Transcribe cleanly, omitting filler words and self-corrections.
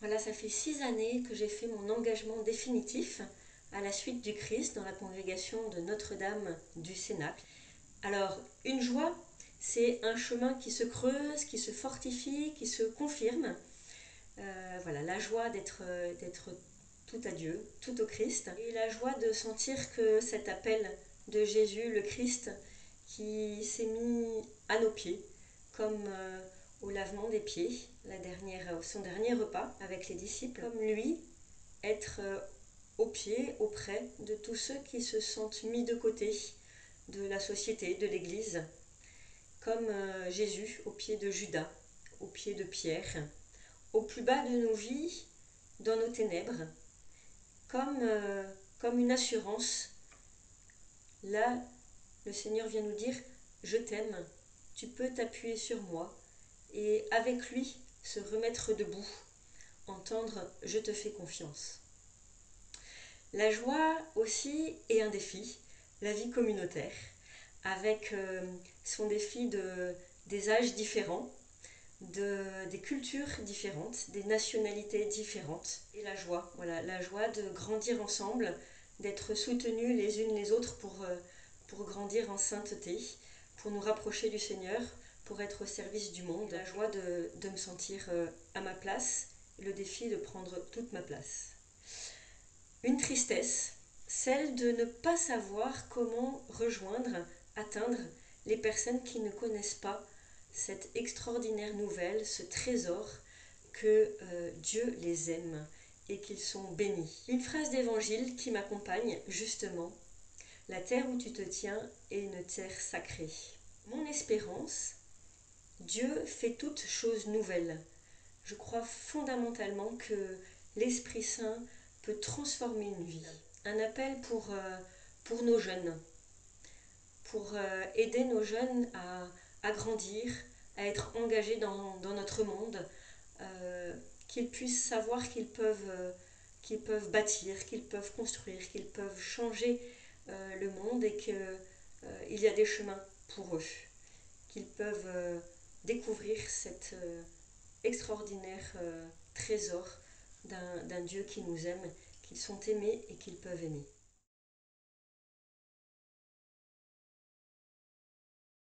Voilà, ça fait 6 années que j'ai fait mon engagement définitif à la suite du Christ dans la congrégation de Notre-Dame du Cénacle. Alors, une joie, c'est un chemin qui se creuse, qui se fortifie, qui se confirme. Voilà, la joie d'être tout à Dieu, tout au Christ. Et la joie de sentir que cet appel de Jésus, le Christ, qui s'est mis à nos pieds, comme au lavement des pieds, son dernier repas avec les disciples, comme lui, être au pied, auprès de tous ceux qui se sentent mis de côté de la société, de l'Église, comme Jésus au pied de Judas, au pied de Pierre, au plus bas de nos vies, dans nos ténèbres, comme une assurance. Là, le Seigneur vient nous dire « Je t'aime, tu peux t'appuyer sur moi » et avec lui se remettre debout, entendre « Je te fais confiance ». La joie aussi est un défi, la vie communautaire, avec son défi des âges différents, des cultures différentes, des nationalités différentes. Et la joie, voilà, la joie de grandir ensemble, d'être soutenus les unes les autres pour grandir en sainteté, pour nous rapprocher du Seigneur, pour être au service du monde. La joie de me sentir à ma place, le défi de prendre toute ma place. Une tristesse, celle de ne pas savoir comment rejoindre, atteindre les personnes qui ne connaissent pas cette extraordinaire nouvelle, ce trésor que Dieu les aime et qu'ils sont bénis. Une phrase d'évangile qui m'accompagne justement. La terre où tu te tiens est une terre sacrée. Mon espérance, Dieu fait toutes choses nouvelles. Je crois fondamentalement que l'Esprit Saint peut transformer une vie. Un appel pour nos jeunes, pour aider nos jeunes à grandir, à être engagés dans notre monde, qu'ils puissent savoir qu'ils peuvent bâtir, qu'ils peuvent construire, qu'ils peuvent changer le monde et qu'il y a des chemins pour eux, qu'ils peuvent découvrir cet extraordinaire trésor d'un Dieu qui nous aime, qu'ils sont aimés et qu'ils peuvent aimer.